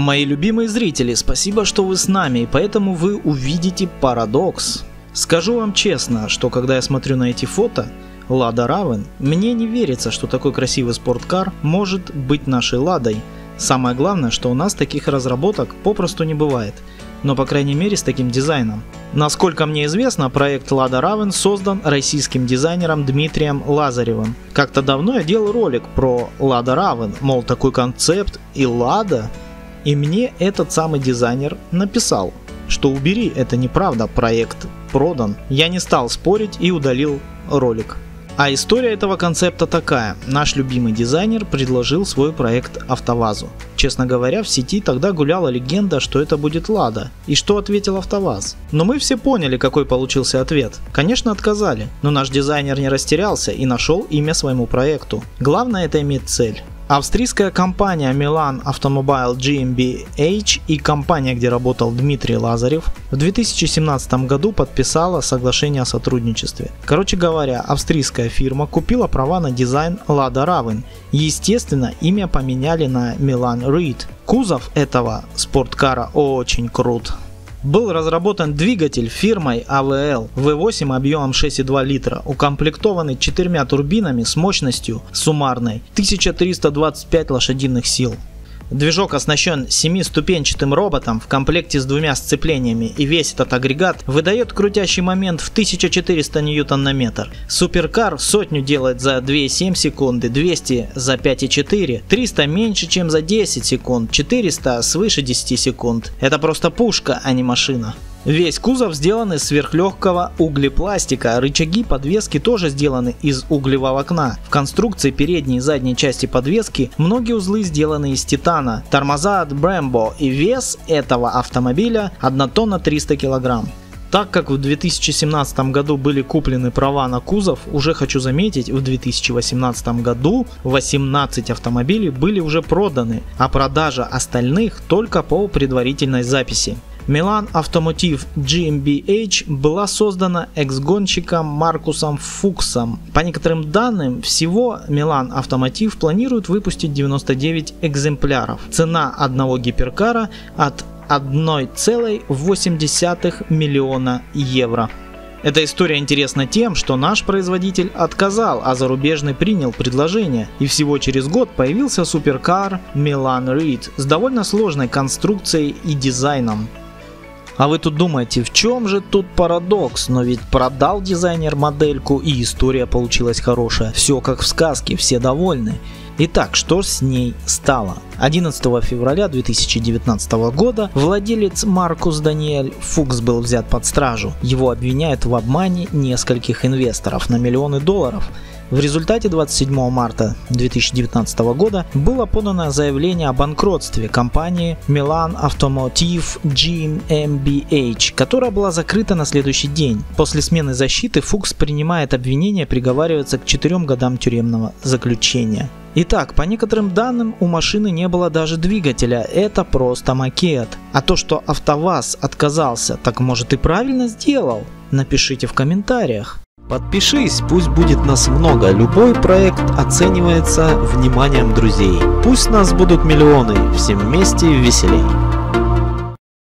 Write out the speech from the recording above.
Мои любимые зрители, спасибо, что вы с нами, и поэтому вы увидите парадокс. Скажу вам честно, что когда я смотрю на эти фото Lada Raven, мне не верится, что такой красивый спорткар может быть нашей Ладой. Самое главное, что у нас таких разработок попросту не бывает, но по крайней мере с таким дизайном. Насколько мне известно, проект Lada Raven создан российским дизайнером Дмитрием Лазаревым. Как-то давно я делал ролик про Lada Raven, мол, такой концепт и Lada. И мне этот самый дизайнер написал, что убери, это неправда, проект продан. Я не стал спорить и удалил ролик. А история этого концепта такая. Наш любимый дизайнер предложил свой проект АвтоВАЗу. Честно говоря, в сети тогда гуляла легенда, что это будет Lada. И что ответил АвтоВАЗ? Но мы все поняли, какой получился ответ. Конечно, отказали. Но наш дизайнер не растерялся и нашел имя своему проекту. Главное, это иметь цель. Австрийская компания Milan Automobile GmbH и компания, где работал Дмитрий Лазарев, в 2017 году подписала соглашение о сотрудничестве. Короче говоря, австрийская фирма купила права на дизайн Lada Raven. Естественно, имя поменяли на Milan Reed. Кузов этого спорткара очень крут. Был разработан двигатель фирмой AVL V8 объемом 6,2 литра, укомплектованный 4 турбинами с мощностью суммарной 1325 лошадиных сил. Движок оснащен 7-ступенчатым роботом в комплекте с 2 сцеплениями, и весь этот агрегат выдает крутящий момент в 1400 Нм. Суперкар сотню делает за 2,7 секунды, 200 за 5,4, 300 меньше, чем за 10 секунд, 400 свыше 10 секунд. Это просто пушка, а не машина. Весь кузов сделан из сверхлегкого углепластика, рычаги подвески тоже сделаны из углеволокна. В конструкции передней и задней части подвески многие узлы сделаны из титана, тормоза от Brembo, и вес этого автомобиля 1 тонна 300 килограмм. Так как в 2017 году были куплены права на кузов, уже хочу заметить, в 2018 году 18 автомобилей были уже проданы, а продажа остальных только по предварительной записи. Milan Automotive GmbH была создана экс-гонщиком Маркусом Фуксом. По некоторым данным, всего Milan Automotive планирует выпустить 99 экземпляров. Цена одного гиперкара от 1,8 миллиона евро. Эта история интересна тем, что наш производитель отказал, а зарубежный принял предложение, и всего через год появился суперкар Milan Reed с довольно сложной конструкцией и дизайном. А вы тут думаете, в чем же тут парадокс? Но ведь продал дизайнер модельку, и история получилась хорошая. Все как в сказке, все довольны. Итак, что с ней стало? 11 февраля 2019 года владелец Маркус Даниэль Фукс был взят под стражу. Его обвиняют в обмане нескольких инвесторов на миллионы долларов. В результате 27 марта 2019 года было подано заявление о банкротстве компании Milan Automotive GmbH, которая была закрыта на следующий день. После смены защиты Фукс принимает обвинение, приговаривается к 4 годам тюремного заключения. Итак, по некоторым данным, у машины не было даже двигателя, это просто макет. А то, что АвтоВАЗ отказался, так может и правильно сделал? Напишите в комментариях. Подпишись, пусть будет нас много, любой проект оценивается вниманием друзей. Пусть нас будут миллионы, всем вместе веселей.